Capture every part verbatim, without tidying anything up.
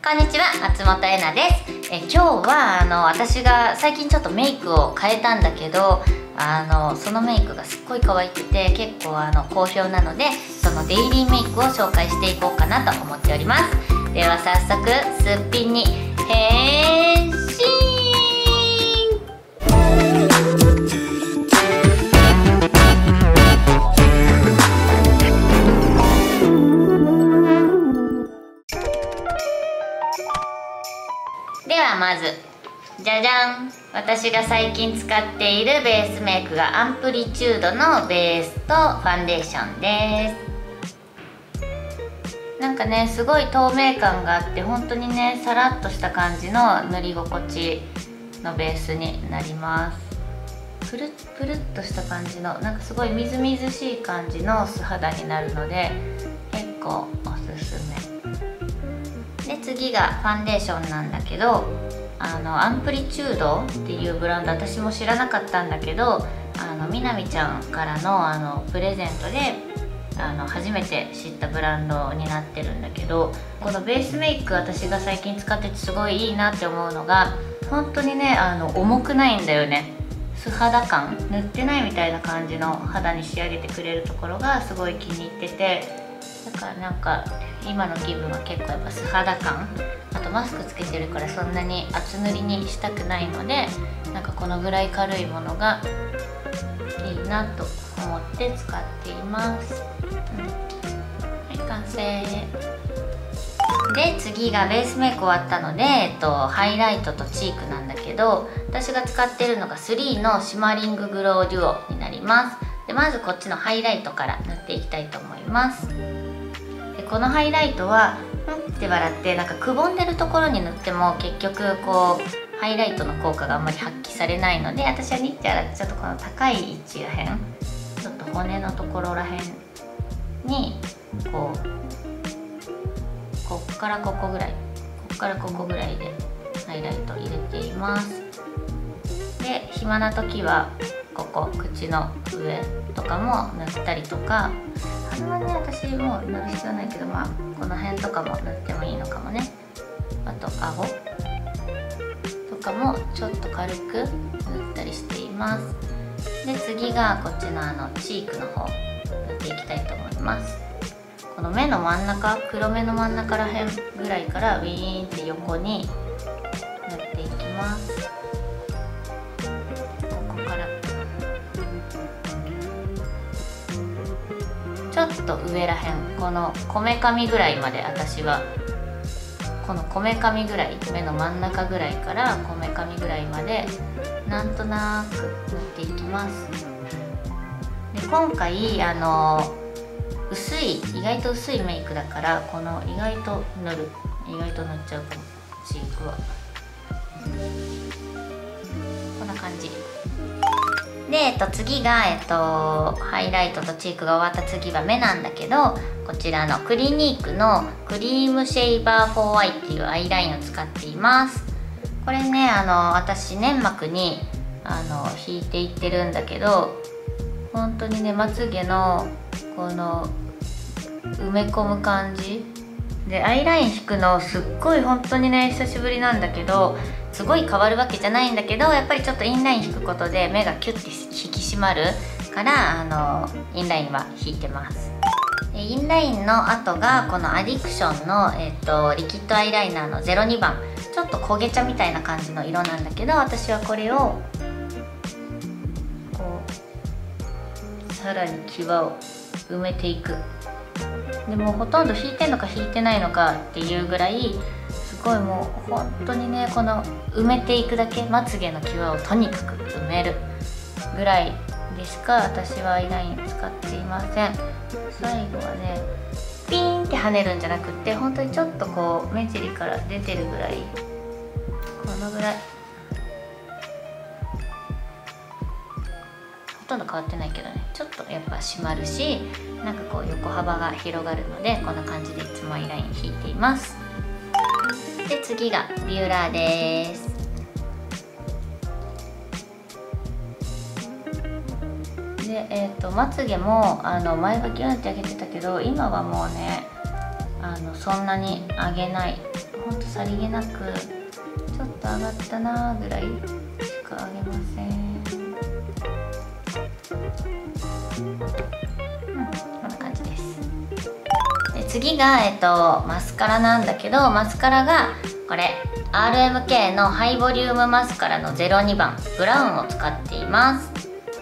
こんにちは、松本えなです。え今日はあの私が最近ちょっとメイクを変えたんだけど、あのそのメイクがすっごい可愛くて結構あの好評なので、そのデイリーメイクを紹介していこうかなと思っております。では早速すっぴんに変身。ではまずじゃじゃん、私が最近使っているベースメイクがアンプリチュードのベースとファンデーションです。なんかね、すごい透明感があって本当にね、さらっとした感じの塗り心地のベースになります。プルップルッとした感じの、なんかすごいみずみずしい感じの素肌になるので結構おすすめで、次がファンデーションなんだけど、あのアンプリチュードっていうブランド、私も知らなかったんだけど、あのみなみちゃんからのあのプレゼントであの初めて知ったブランドになってるんだけど、このベースメイク私が最近使っててすごいいいなって思うのが、本当にね、あの重くないんだよね。素肌感、塗ってないみたいな感じの肌に仕上げてくれるところがすごい気に入ってて、だからなんか今の気分は結構やっぱ素肌感、あとマスクつけてるからそんなに厚塗りにしたくないので、なんかこのぐらい軽いものがいいなと思って使っています、うん、はい、完成で、次がベースメイク終わったので、えっと、ハイライトとチークなんだけど、私が使ってるのがスリーのシマリンググローデュオになります。でまずこっちのハイライトから塗っていきたいと思います。でこのハイライトはうんって笑って、なんかくぼんでるところに塗っても結局こうハイライトの効果があんまり発揮されないので、私はニッチャラちょっとこの高い位置らへん、ちょっと骨のところらへんにこうこっからここぐらい、こっからここぐらいでハイライト入れています。で暇な時はここ口の上とかも塗ったりとか、鼻はね私もう塗る必要ないけど、まあこの辺とかも塗ってもいいのかもね。あと顎とかもちょっと軽く塗ったりしています。で次がこっちのあのチークの方塗っていきたいと思います。この目の真ん中、黒目の真ん中らへんぐらいからウィーンって横に塗っていきます。ここからちょっと上らへん、このこめかみぐらいまで、私はこのこめかみぐらい、目の真ん中ぐらいからこめかみぐらいまでなんとなく塗っていきます。で今回あの薄い、意外と薄いメイクだから、この意外と塗る意外と塗っちゃうかも、チークはこんな感じで、えっと、次が、えっと、ハイライトとチークが終わった次は目なんだけど、こちらのクリニークのクリームシェイバー フォーアイ っていうアイラインを使っています。これね、あの私粘膜にあの引いていってるんだけど、本当にね、まつげのこの埋め込む感じでアイライン引くのすっごい本当にね久しぶりなんだけど、すごい変わるわけじゃないんだけど、やっぱりちょっとインライン引くことで目がキュッて引き締まるから、あのインラインは引いてます。でインラインの後がこのアディクションの、えっと、リキッドアイライナーのゼロにばん、ちょっと焦げ茶みたいな感じの色なんだけど、私はこれをこうさらに際を埋めていく。でもうほとんど引いてんのか引いてないのかっていうぐらい、すごいもう本当にね、この埋めていくだけ、まつげの際をとにかく埋めるぐらいでしか私はアイライン使っていません。最後はね、ピーンって跳ねるんじゃなくって、本当にちょっとこう目尻から出てるぐらい、このぐらい、ほとんど変わってないけどね、ちょっとやっぱ締まるし、なんかこう横幅が広がるので、こんな感じでいつもアイライン引いています。で次がビューラーです。で、えー、とまつげもあの前はギュンって上げてたけど、今はもうね、あのそんなに上げない。 ほんとさりげなくちょっと上がったなぐらいしか上げません。うん、こんな感じです。で次が、えっと、マスカラなんだけど、マスカラがこれ アールエムケー のハイボリュームマスカラのゼロにばんブラウンを使っています。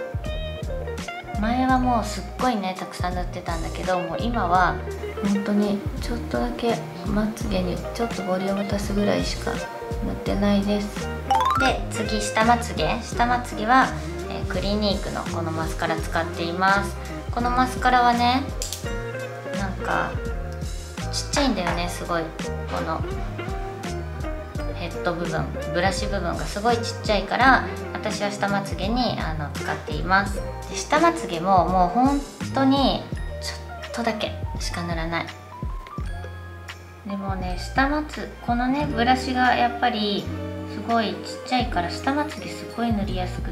前はもうすっごいねたくさん塗ってたんだけど、もう今は本当にちょっとだけまつげにちょっとボリューム足すぐらいしか塗ってないです。で次下まつげ下まつげは、えー、クリニークのこのマスカラ使っています。このマスカラはねなんかちっちゃいんだよね、すごい。このヘッド部分ブラシ部分がすごいちっちゃいから、私は下まつげにあの使っています。で下まつげももう本当にちょっとだけしか塗らない。でもね下まつこのねブラシがやっぱりすごいちっちゃいから下まつげすごい塗りやすくって、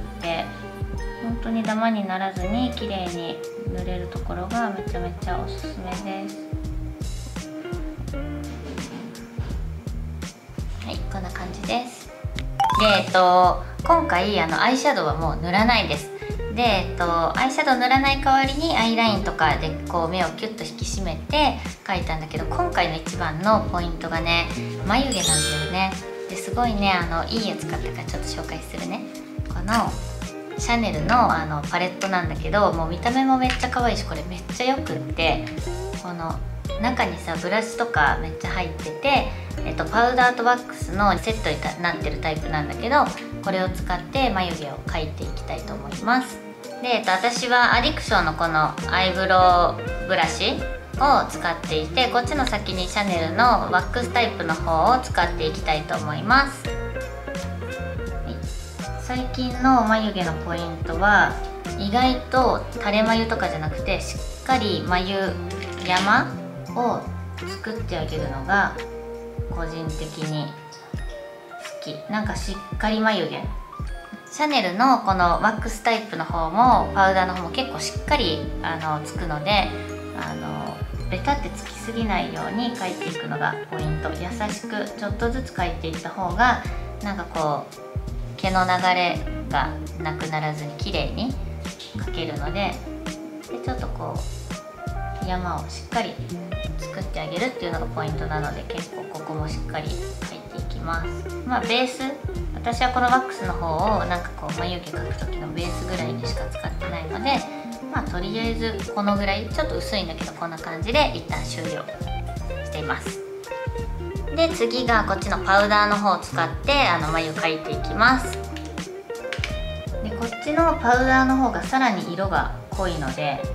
本当にダマにならずに綺麗に塗れるところがめちゃめちゃおすすめです。はい、こんな感じです。で、えっと、今回あのアイシャドウはもう塗らないです。で、えっと、アイシャドウ塗らない代わりにアイラインとかでこう目をキュッと引き締めて描いたんだけど、今回の一番のポイントがね眉毛なんだよね。ですごいねあのいいやつ買ったからちょっと紹介するね。このシャネルのあのパレットなんだけど、もう見た目もめっちゃ可愛いし、これめっちゃよくって、この中にさブラシとかめっちゃ入ってて、えっと、パウダーとワックスのセットになってるタイプなんだけど、これを使って眉毛を描いていきたいと思います。で、えっと、私はアディクションのこのアイブロウブラシを使っていて、こっちの先にシャネルのワックスタイプの方を使っていきたいと思います。最近の眉毛のポイントは意外と垂れ眉とかじゃなくて、しっかり眉山を作ってあげるのが個人的に好き。なんかしっかり眉毛、シャネルのこのワックスタイプの方もパウダーの方も結構しっかりあのつくので、あのベタってつきすぎないように描いていくのがポイント。優しくちょっとずつ描いていった方がなんかこう毛の流れがなくならずに綺麗に描けるので、でちょっとこう山をしっかり作ってあげるっていうのがポイントなので、結構ここもしっかり描いていきます。まあベース、私はこのワックスの方をなんかこう眉毛描く時のベースぐらいにしか使ってないので、まあとりあえずこのぐらい、ちょっと薄いんだけどこんな感じで一旦終了しています。で次がこっちのパウダーの方を使ってあの眉描いていきます。でこっちのパウダーの方がさらに色が濃いので、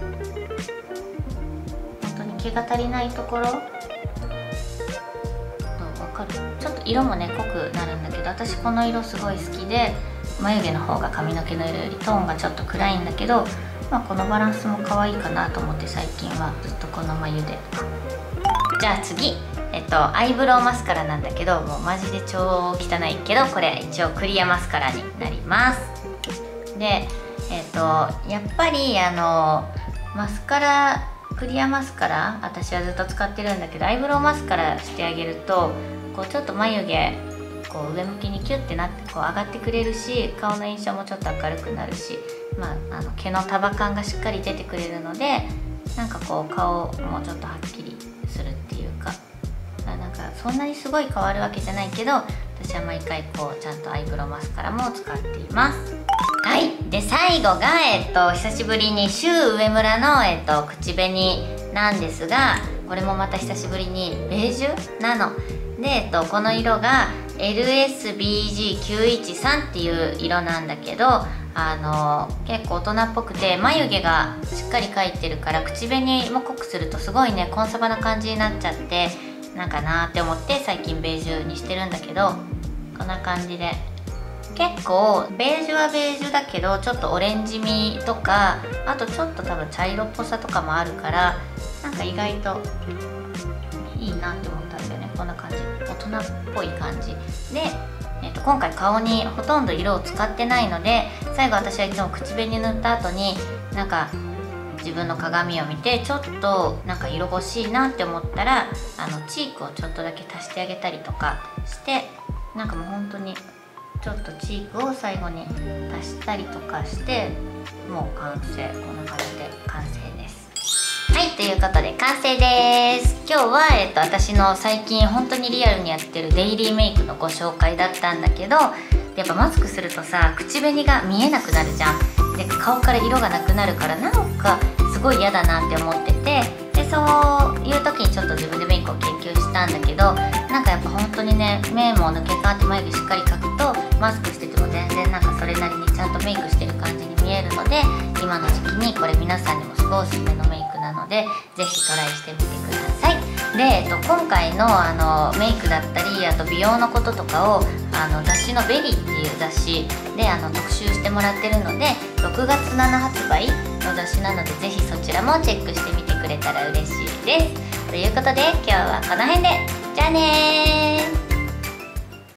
本当に毛が足りないところ、どう分かる？ちょっと色もね濃くなるんだけど、私この色すごい好きで、眉毛の方が髪の毛の色よりトーンがちょっと暗いんだけど、まあ、このバランスも可愛いかなと思って最近はずっとこの眉で。じゃあ次、えっと、アイブロウマスカラなんだけど、もうマジで超汚いけど、これ一応クリアマスカラになります。で、えっと、やっぱりあのマスカラクリアマスカラ私はずっと使ってるんだけど、アイブロウマスカラしてあげるとこうちょっと眉毛こう上向きにキュッてなってこう上がってくれるし、顔の印象もちょっと明るくなるし、まあ、あの毛の束感がしっかり出てくれるので、なんかこう顔もちょっとはっきりするっていうか、なんかそんなにすごい変わるわけじゃないけど、私は毎回こうちゃんとアイブロウマスカラも使っています。はい、で最後が、えっと、久しぶりにシュウ上村の、えっと、口紅なんですが、これもまた久しぶりにベージュなので、えっと、この色が エルエスビージーきゅういちさん っていう色なんだけど、あの結構大人っぽくて眉毛がしっかり描いてるから、口紅も濃くするとすごいねコンサバな感じになっちゃって、なんかなーって思って最近ベージュにしてるんだけど、こんな感じで結構ベージュはベージュだけどちょっとオレンジ味とか、あとちょっと多分茶色っぽさとかもあるから、なんか意外といいなって思ったんだよね。こんな感じ、大人っぽい感じで、えー、と今回顔にほとんど色を使ってないので、最後私はいつも口紅塗った後になんか自分の鏡を見てちょっとなんか色欲しいなって思ったらあのチークをちょっとだけ足してあげたりとかして、なんかもう本当にちょっとチークを最後に足したりとかして、もう完成。こんな感じで完成です。はい、ということで完成です。今日は、えっと、私の最近本当にリアルにやってるデイリーメイクのご紹介だったんだけど、やっぱマスクするとさ、口紅が見えなくなるじゃん。で、顔から色がなくなるから、なんかすごい嫌だなって思ってて、でそういう時にちょっと自分でメイクを研究したんだけど、なんかやっぱ本当にね、目も抜け感あって眉毛しっかり描くとマスクしてても全然なんかそれなりにちゃんとメイクしてる感じに見えるので、今の時期にこれ皆さんにもすごいおすすめのメイクなので、是非トライしてみてください。で、えっと、今回のあのメイクだったり、あと美容のこととかをあの雑誌の「ベリー」っていう雑誌であの特集してもらってるので、ろくがつなな発売の雑誌なので、是非そちらもチェックしてみてくれたら嬉しいです。ということで今日はこの辺で、じゃあねー。